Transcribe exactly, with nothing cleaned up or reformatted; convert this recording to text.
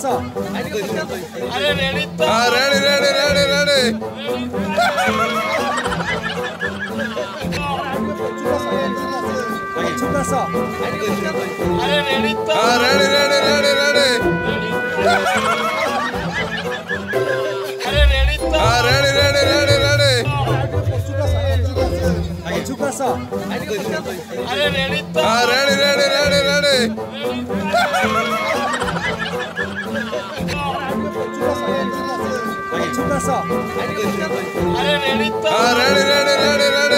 Chukasa. अरे ready तो हाँ ready ready ready ready Chukasa. अरे रेडी तो हाँ रेडी रेडी रेडी रेडी अरे रेडी तो हाँ ready ready ready ready Chukasa. अरे रेडी तो हाँ ready ready ready ready Chukasa. अरे रेडी तो हाँ रेडी रेडी रेडी रेडी